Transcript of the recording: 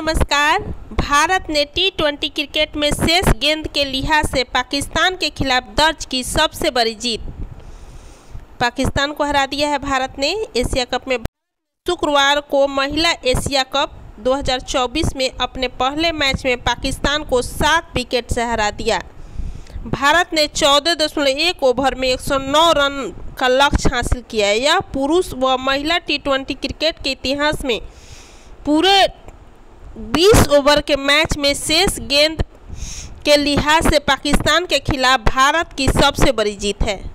नमस्कार। भारत ने टी20 क्रिकेट में शेष गेंद के लिहाज से पाकिस्तान के खिलाफ दर्ज की सबसे बड़ी जीत। पाकिस्तान को हरा दिया है भारत ने। एशिया कप में शुक्रवार को महिला एशिया कप 2024 में अपने पहले मैच में पाकिस्तान को 7 विकेट से हरा दिया। भारत ने 14.1 ओवर में 109 रन का लक्ष्य हासिल किया। यह पुरुष व महिला टी20 क्रिकेट के इतिहास में पूरे 20 ओवर के मैच में शेष गेंद के लिहाज से पाकिस्तान के खिलाफ भारत की सबसे बड़ी जीत है।